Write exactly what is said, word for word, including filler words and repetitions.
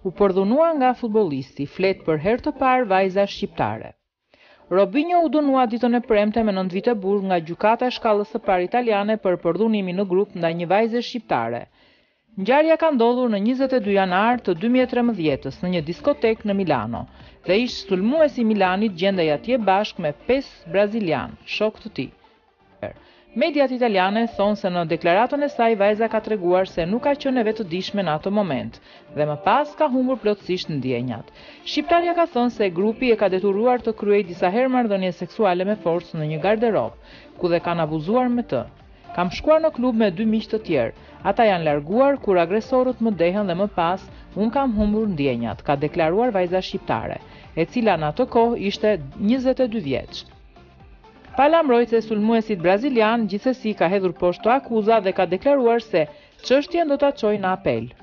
U përdhunua nga futbollisti, flet për herë të parë vajza shqiptare. Robinho u dënua ditën e premte me nëntë vite burg nga gjykata e shkallës së parë italiane për përdhunimin në grup ndaj një vajze shqiptare. Ngjarja ka ndodhur në njëzet e dy janar të dy mijë e tremëdhjetës në një diskotek në Milano dhe ish sulmuesi i Milanit gjendej atje bashkë me pesë brazilian, shok të tij. Mediat italiane thonë se në deklaratën e saj vajza ka treguar se nuk ka qenë e vetëdijshme në atë moment dhe më pas ka humbur plotësisht ndjenjat. Shqiptarja ka thënë se grupi e ka detyruar të kryejë disa herë marrëdhënie seksuale me forcë në një garderob, ku dhe kanë abuzuar me të. Kam shkuar në klub me dy miq të tjerë. Ata janë larguar kur agresorët më dehen dhe më pas unë kam humbur ndjenjat, ka deklaruar vajza shqiptare, e cila në atë kohë ishte njëzet e dy vjeç. Pala mbrojtëse e sulmuesit brazilian gjithsesi ka hedhur poshtë akuzat dhe ka deklaruar se çështjen do ta çojë në apel.